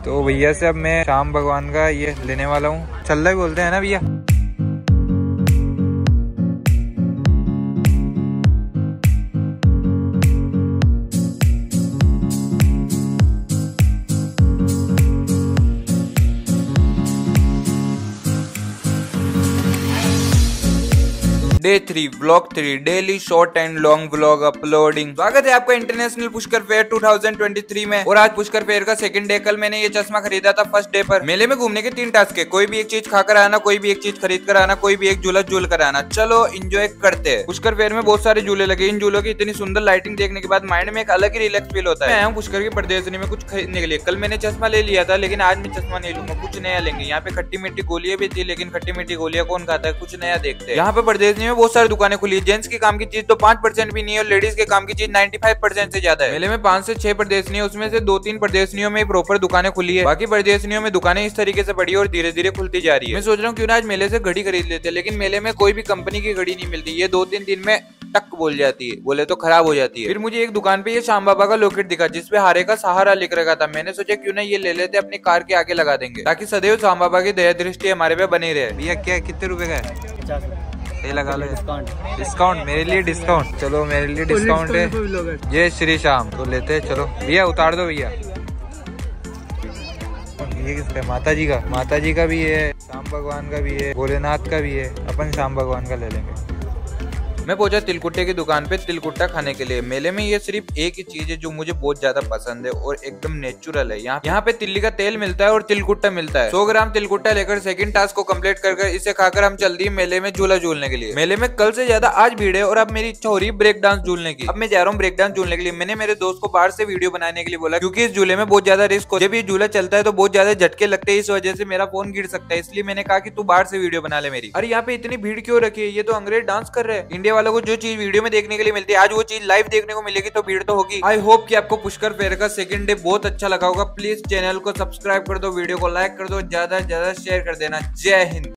तो भैया से अब मैं शाम भगवान का ये लेने वाला हूँ। छल्ला भी बोलते हैं ना भैया। Day 3 vlog 3 daily short and long vlog uploading. स्वागत है आपका इंटरनेशनल पुष्कर फेयर 2023 में। और आज पुष्कर फेयर का सेकंड डे। कल मैंने ये चश्मा खरीदा था फर्स्ट डे पर। मेले में घूमने के 3 टास्क है, कोई भी एक चीज खाकर आना, कोई भी एक चीज खरीद कर आना, कोई भी एक झूला झूल कर आना। चलो एंजॉय करते हैं। पुष्कर फेयर में बहुत सारे झूले लगे। इन झूलों की इतनी सुंदर लाइटिंग देखने के बाद माइंड में एक अलग ही रिलैक्स फील होता है। मैं आया हूं पुष्कर की प्रदर्शनी में कुछ खरीदने के लिए। कल मैंने चश्मा ले लिया था, लेकिन आज मैं चश्मा नहीं लूंगा, कुछ नया लेंगे। यहाँ पे खट्टी मीठी गोलियां भी थी, लेकिन खट्टी मीठी गोलियां कौन खाता है, कुछ नया देखते हैं। यहाँ पे प्रदर्शनी में बहुत सारी दुकानें खुली। जेंट्स के काम की चीज तो 5% भी नहीं है और लेडीज के काम की चीज 95% से ज्यादा है। मेले में 5 से 6 प्रदर्शनी है, उसमें से 2-3 प्रदर्शनियों में प्रॉपर दुकानें खुली है। बाकी प्रदर्शनियों में दुकानें इस तरीके से पड़ी है और धीरे धीरे खुलती जा रही है। मैं सोच रहा हूँ क्यों ना आज मेले से घड़ी खरीद लेते हैं, लेकिन मेले में कोई भी कंपनी की घड़ी नहीं मिलती। ये 2-3 दिन में टक बोल जाती है, बोले तो खराब हो जाती है। फिर मुझे एक दुकान पे ये श्याम बाबा का लॉकेट दिखा, जिसपे हारे का सहारा लिख रखा था। मैंने सोचा क्यों ना ये ले लेते, अपनी कार के आगे लगा देंगे, ताकि सदैव श्याम बाबा की दया दृष्टि हमारे पे बनी रहे। भैया क्या कितने रुपए का है? 50 ये लगा लो। डिस्काउंट मेरे लिए डिस्काउंट। चलो मेरे लिए डिस्काउंट है। ये श्री श्याम तो लेते हैं। चलो भैया उतार दो भैया। ये किसका है? माता जी का। माता जी का भी है, श्याम भगवान का भी है, भोलेनाथ का भी है। अपन श्याम भगवान का ले लेंगे। मैं पहुंचा तिलकुट्टे की दुकान पे तिलकुट्टा खाने के लिए। मेले में ये सिर्फ एक ही चीज है जो मुझे बहुत ज्यादा पसंद है और एकदम नेचुरल है। यहाँ पे तिल्ली का तेल मिलता है और तिलकुट्टा मिलता है। 100 ग्राम तिलकुट्टा लेकर सेकंड टास्क को कंप्लीट कर इसे खाकर हम चल दिए मेले में झूला झूलने के लिए। मेले में कल से ज्यादा आज भीड़ है और अब मेरी इच्छा हो रही है ब्रेक डांस झूलने की। अब मैं जा रहा हूँ ब्रेक डांस झूलने के लिए। मैंने मेरे दोस्त को बाहर से वीडियो बनाने के लिए बोला, क्योंकि इस झूले में बहुत ज्यादा रिस्क हो। जब ये झूला चलता है तो बहुत ज्यादा झटके लगते हैं, इस वजह से मेरा फोन गिर सकता है। इसलिए मैंने कहा कि तू बाहर से वीडियो बना ले मेरी। अरे यहाँ पे इतनी भीड़ क्यों रखी है? ये तो अंग्रेज डांस कर रहे हैं। इंडिया वालों को जो चीज वीडियो में देखने के लिए मिलती है, आज वो चीज लाइव देखने को मिलेगी, तो भीड़ तो होगी। आई होप कि आपको पुष्कर फेयर का सेकंड डे बहुत अच्छा लगा होगा। प्लीज चैनल को सब्सक्राइब कर दो, वीडियो को लाइक कर दो, ज्यादा से ज्यादा शेयर कर देना। जय हिंद।